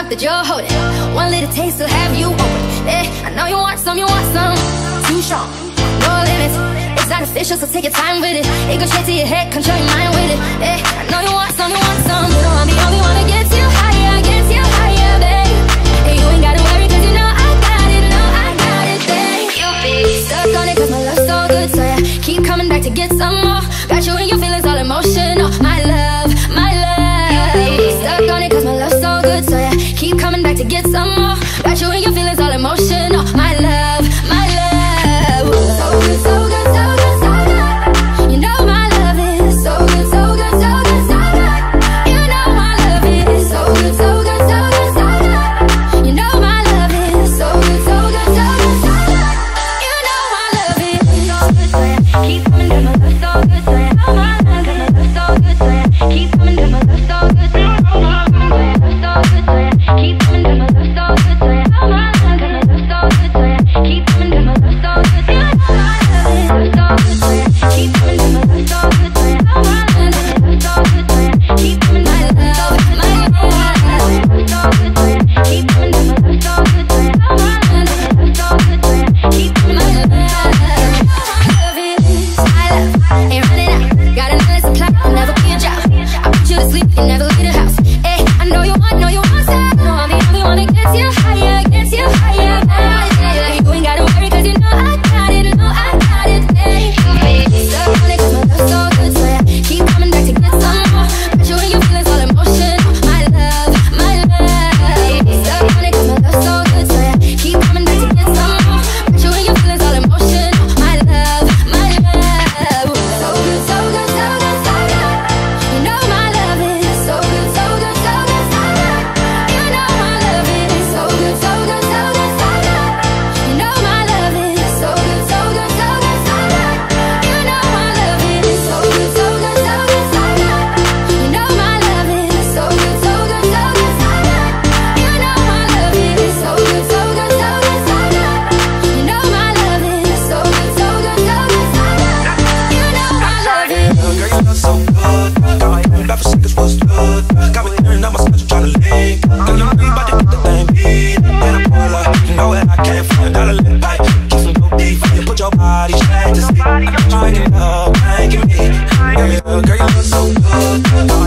that you're holding. One little taste will have you open. I know you want some, too strong, no limits. It's artificial, so take your time with it. It goes straight to your head, control your mind with it. I know you want some, you know I'm the only one that gets you higher, babe. And you ain't gotta worry, cause you know I got it, babe. You be stuck on it, cause my love's so good, so yeah, keep coming back to get some more. Got you and your feelings all emotional, my love, my love. You be stuck on it, cause my love's so good, so yeah, keep coming back to get some more. Got you and your feelings all emotional, my love, my love. So good, so good, so good, so good. You know my love is so good, so good, so good, so good. You know my love is so good, so good, so good, so good. You know my love is so good, so good, so good, so good. You know my love is so good, so yeah, keep coming down my love so good, so yeah. Oh my love, got my love so good, so yeah, keep coming down my love so good, so yeah. Oh my love, so good, so yeah, keep coming down my love so good, so yeah. Oh my love, got my love so good, so yeah, keep coming down my love so good, so yeah. Oh my love, so good, so yeah, keep coming down my love so good, so yeah. Oh my love, got my love so good, so yeah, keep coming down my love so good, so yeah. Oh my love, so good, so yeah, keep coming down my love so good, so yeah. Oh my love, got my love so good, so yeah, keep coming down my love. Love is my love, ain't running out. Got an endless supply, I'll never be a drought. I put you to sleep, you never leave the house. I know you want some. No, I'm the only one that gets you higher, gets you higher. You ain't gotta worry, cause you know I got it, babe. Stuck on it, cause my love's so good, so yeah, keep coming back to get some more. Got you and your feelings all emotional, my love, my love. Stuck on it, cause my love's so good, so yeah, keep coming back to get some more. Got you and your feelings all emotional, my love, my love. So good, so good, so good, so good. You know my love is so good, so good, so good, so good. You know my love is so good, so good, so good, so good. You know my love is so good, so good, so good, so good. You know my love is so good, so good, so good, so good. You know my love is so good, so good, so good, so good. You know my love is so good, so good, so good, so good. You know my love is so good, so good, so good, so good. You know my love is. Girl, you look so good. Got my head back for seconds, what's good? Got me hearing out my schedule, tryna link. Girl, you know we bout to get the thing beat. When I pull up, you know that I can't find dollar lip pipe. Keep some good beef, you put your body straight to sleep. I got you waking up, thanking me. Girl, you look so good.